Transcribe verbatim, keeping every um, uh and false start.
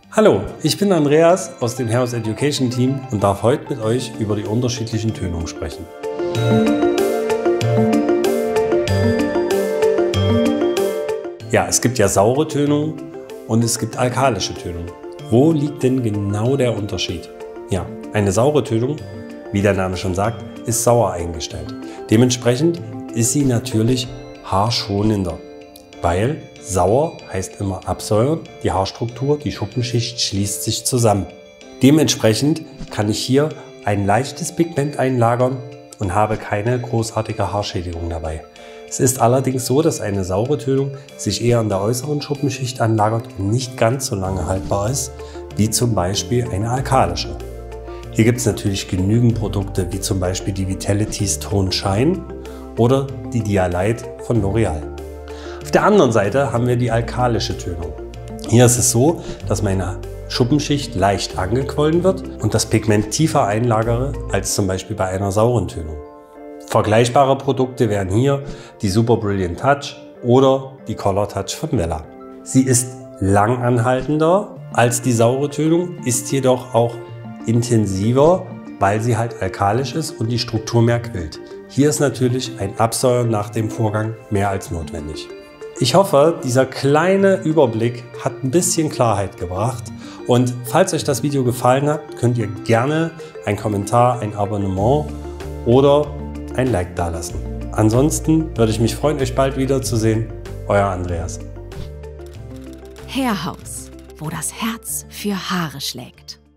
Hallo, ich bin Andreas aus dem Hair Education Team und darf heute mit euch über die unterschiedlichen Tönungen sprechen. Ja, es gibt ja saure Tönungen und es gibt alkalische Tönungen. Wo liegt denn genau der Unterschied? Ja, eine saure Tönung, wie der Name schon sagt, ist sauer eingestellt. Dementsprechend ist sie natürlich haarschonender, weil sauer heißt immer absäuern, die Haarstruktur, die Schuppenschicht schließt sich zusammen. Dementsprechend kann ich hier ein leichtes Pigment einlagern und habe keine großartige Haarschädigung dabei. Es ist allerdings so, dass eine saure Tönung sich eher an der äußeren Schuppenschicht anlagert und nicht ganz so lange haltbar ist, wie zum Beispiel eine alkalische. Hier gibt es natürlich genügend Produkte, wie zum Beispiel die Vitality's Tone Shine oder die Dialight von L'Oreal. Auf der anderen Seite haben wir die alkalische Tönung. Hier ist es so, dass meine Schuppenschicht leicht angequollen wird und das Pigment tiefer einlagere als zum Beispiel bei einer sauren Tönung. Vergleichbare Produkte wären hier die Super Brilliant Touch oder die Color Touch von Wella. Sie ist langanhaltender als die saure Tönung, ist jedoch auch intensiver, weil sie halt alkalisch ist und die Struktur mehr quillt. Hier ist natürlich ein Absäuern nach dem Vorgang mehr als notwendig. Ich hoffe, dieser kleine Überblick hat ein bisschen Klarheit gebracht und falls euch das Video gefallen hat, könnt ihr gerne einen Kommentar, ein Abonnement oder ein Like dalassen. Ansonsten würde ich mich freuen, euch bald wiederzusehen. Euer Andreas. Hairhouse, wo das Herz für Haare schlägt.